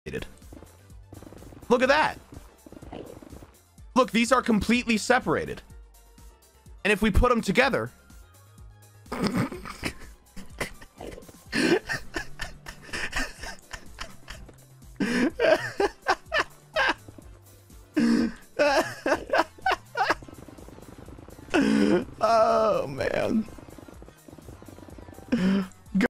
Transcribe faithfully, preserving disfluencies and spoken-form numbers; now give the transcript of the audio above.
Look at that. Look, these are completely separated. And if we put them together, oh man.